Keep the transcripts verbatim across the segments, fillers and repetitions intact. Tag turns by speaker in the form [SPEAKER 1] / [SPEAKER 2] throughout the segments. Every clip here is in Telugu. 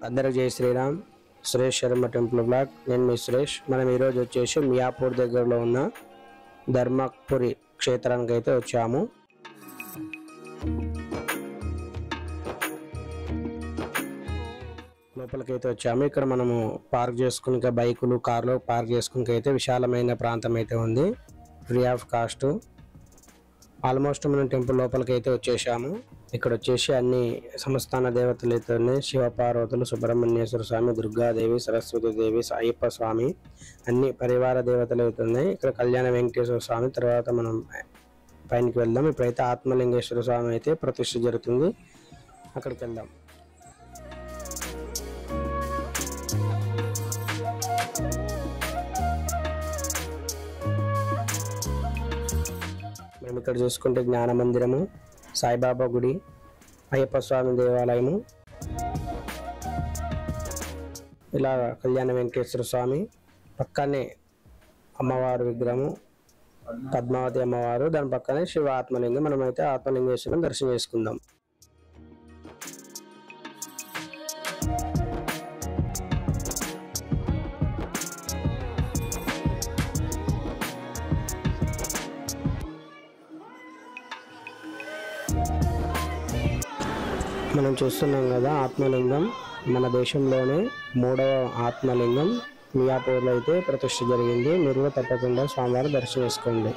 [SPEAKER 1] అందరికీ జై శ్రీరామ్. Suresh Sharma temple blog. నేను మీ సురేష్. మనం ఈరోజు వచ్చేసి మియాపూర్ దగ్గరలో ఉన్న ధర్మపురి క్షేత్రానికి అయితే వచ్చాము. లోపలికైతే వచ్చాము. ఇక్కడ మనము పార్క్ చేసుకుని బైకులు కార్లు పార్క్ చేసుకుని అయితే విశాలమైన ప్రాంతం అయితే ఉంది. Free of cost. ఆల్మోస్ట్ మనం టెంపుల్ లోపలికి అయితే వచ్చేసాము. ఇక్కడ వచ్చేసి అన్ని సంస్థాన దేవతలు అయితే ఉన్నాయి. శివపార్వతులు, సుబ్రహ్మణ్యేశ్వర స్వామి, దుర్గాదేవి, సరస్వతి దేవి, అయ్యప్ప స్వామి, అన్ని పరివార దేవతలు అయితే ఉన్నాయి. ఇక్కడ కళ్యాణ వెంకటేశ్వర స్వామి. తర్వాత మనం పైనకి వెళ్దాం. ఇప్పుడైతే ఆత్మలింగేశ్వర స్వామి అయితే ప్రతిష్ఠ జరుగుతుంది. అక్కడికి వెళ్దాం. మేము ఇక్కడ చూసుకుంటే జ్ఞాన మందిరము, సాయిబాబా గుడి, అయ్యప్ప స్వామి దేవాలయము, ఇలా కళ్యాణ వెంకటేశ్వర స్వామి, పక్కనే అమ్మవారు విగ్రహము పద్మావతి అమ్మవారు, దాని పక్కనే శివ ఆత్మలింగం. మనమైతే ఆత్మలింగేశ్వరం దర్శనం చేసుకుందాం. మనం చూస్తున్నాం కదా ఆత్మలింగం. మన దేశంలోనే మూడవ ఆత్మలింగం మియాపూర్లో అయితే ప్రతిష్ఠ జరిగింది. మీరు తప్పకుండా స్వామివారి దర్శనం చేసుకోండి.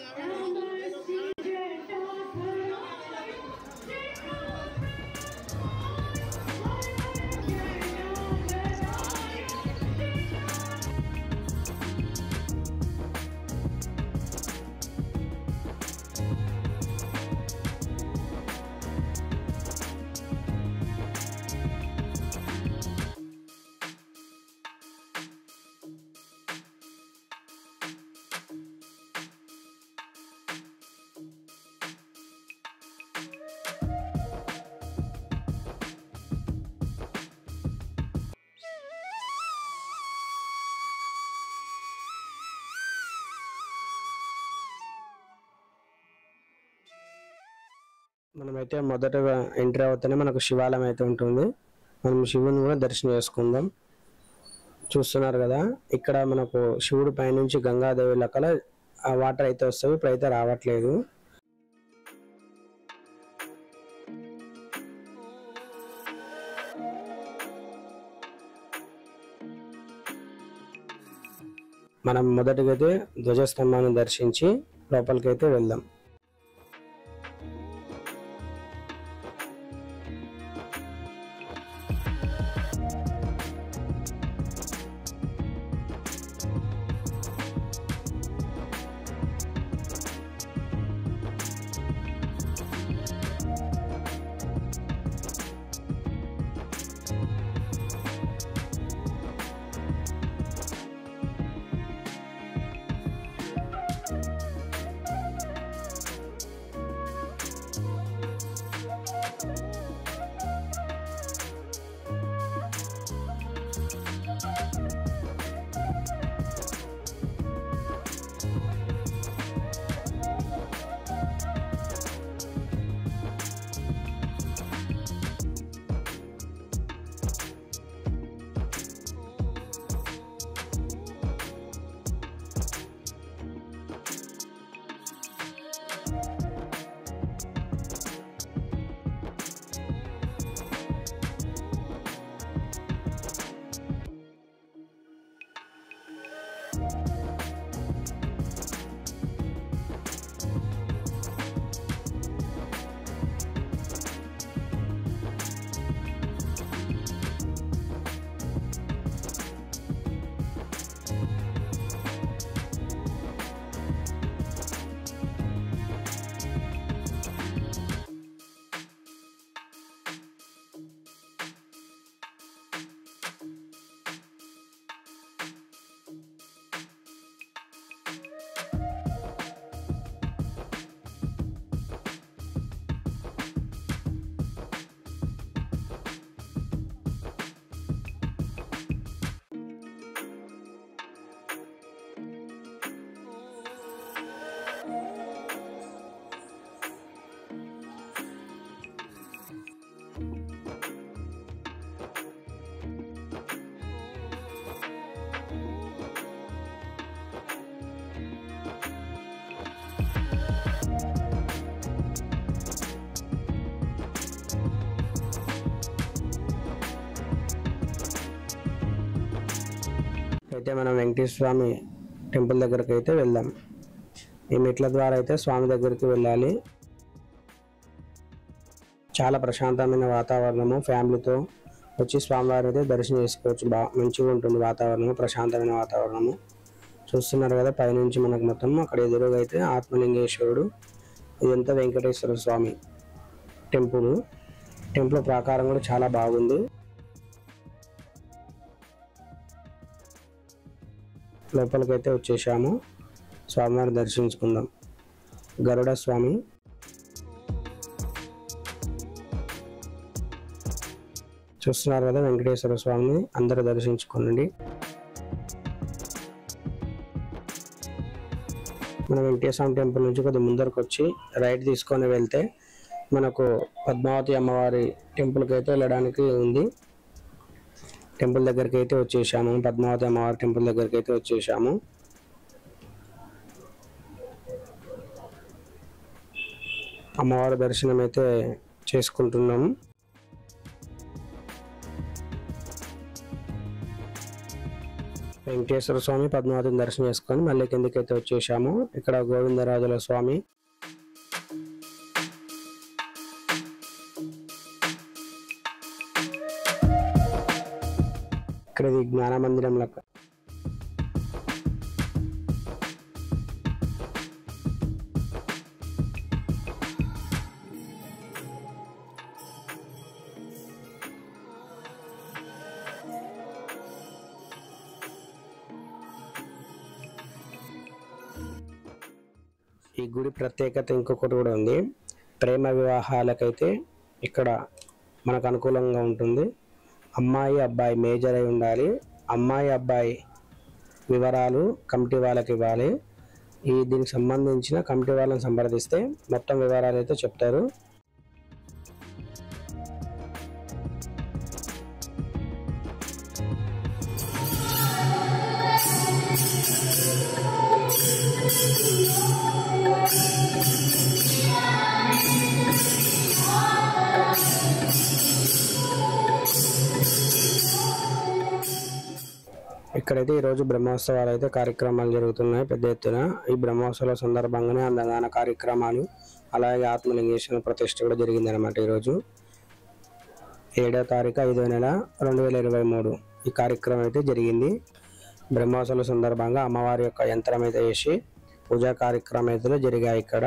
[SPEAKER 1] మనమైతే మొదటగా ఎంట్రీ అవుతూనే మనకు శివాలయం అయితే ఉంటుంది. మనం శివుని కూడా దర్శనం చేసుకుందాం. చూస్తున్నారు కదా, ఇక్కడ మనకు శివుడి పైనుంచి గంగాదేవి లెక్కల ఆ వాటర్ అయితే వస్తాయి. ఇప్పుడైతే రావట్లేదు. మనం మొదటిగా అయితే ధ్వజస్తంభాన్ని దర్శించి లోపలికైతే వెళ్దాం. ఇప్పుడైతే మనం వెంకటేశ్వర స్వామి టెంపుల్ దగ్గరికి అయితే వెళ్దాం. ఈ మెట్ల ద్వారా అయితే స్వామి దగ్గరికి వెళ్ళాలి. చాలా ప్రశాంతమైన వాతావరణము, ఫ్యామిలీతో వచ్చి స్వామివారిని అయితే దర్శనం చేసుకోవచ్చు. బాగా మంచిగా ఉంటుంది వాతావరణము, ప్రశాంతమైన వాతావరణము. చూస్తున్నారు కదా పైనుంచి మనకు మొత్తం అక్కడ ఎదురుగా అయితే ఆత్మలింగేశ్వరుడు, ఇదంతా వెంకటేశ్వర స్వామి టెంపుల్. టెంపుల్ ప్రాకారం కూడా చాలా బాగుంది. లోపలికైతే వచ్చేసాము. స్వామివారిని దర్శించుకుందాం. గరుడ స్వామి, చూస్తున్నారు కదా వెంకటేశ్వర స్వామిని అందరూ దర్శించుకోండి. మన వెంకటేశ్వర స్వామి టెంపుల్ నుంచి కొద్దిగా ముందరకు వచ్చి రైట్ తీసుకొని వెళ్తే మనకు పద్మావతి అమ్మవారి టెంపుల్కి అయితే వెళ్ళడానికి ఉంది. టెంపుల్ దగ్గరికి అయితే వచ్చేసాము. పద్మావతి అమ్మవారి టెంపుల్ దగ్గరికి అయితే వచ్చేసాము. అమ్మవారి దర్శనం అయితే చేసుకుంటున్నాము. వెంకటేశ్వర స్వామి పద్మావతిని దర్శనం చేసుకొని మళ్ళీ కిందకి అయితే వచ్చేసాము. ఇక్కడ గోవిందరాజుల స్వామి, ఇక్కడ ఇది జ్ఞాన మందిరం లెక్క. ఈ గుడి ప్రత్యేకత ఇంకొకటి కూడా ఉంది. ప్రేమ వివాహాలకైతే ఇక్కడ మనకు అనుకూలంగా ఉంటుంది. అమ్మాయి అబ్బాయి మేజర్ అయి ఉండాలి. అమ్మాయి అబ్బాయి వివరాలు కమిటీ వాళ్ళకి ఇవ్వాలి. ఈ దీనికి సంబంధించిన కమిటీ వాళ్ళని సంప్రదిస్తే మొత్తం వివరాలు అయితే చెప్తారు. ఇక్కడైతే ఈరోజు బ్రహ్మోత్సవాలు అయితే కార్యక్రమాలు జరుగుతున్నాయి పెద్ద ఎత్తున. ఈ బ్రహ్మోత్సవాల సందర్భంగానే అన్నదాన కార్యక్రమాలు, అలాగే ఆత్మలింగేశ్వర ప్రతిష్ఠ కూడా జరిగింది అనమాట. ఈరోజు ఏడో తారీఖు ఐదో నెల రెండు వేల ఇరవై మూడు ఈ కార్యక్రమం అయితే జరిగింది. బ్రహ్మోత్సవాల సందర్భంగా అమ్మవారి యొక్క యంత్రం అయితే వేసి పూజా కార్యక్రమం అయితే జరిగాయి. ఇక్కడ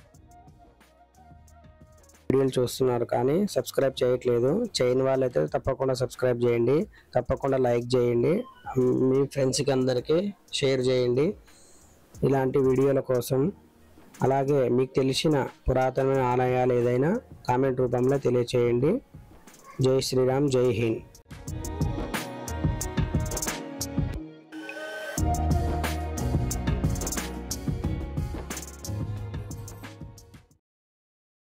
[SPEAKER 1] వీడియోలు చూస్తున్నారు కానీ సబ్స్క్రైబ్ చేయట్లేదు. చేయని వాళ్ళైతే తప్పకుండా సబ్స్క్రైబ్ చేయండి, తప్పకుండా లైక్ చేయండి, మీ ఫ్రెండ్స్కి అందరికీ షేర్ చేయండి ఇలాంటి వీడియోల కోసం. అలాగే మీకు తెలిసిన పురాతనమైన ఆలయాలు ఏదైనా కామెంట్ రూపంలో తెలియచేయండి. జై శ్రీరామ్, జై హింద్.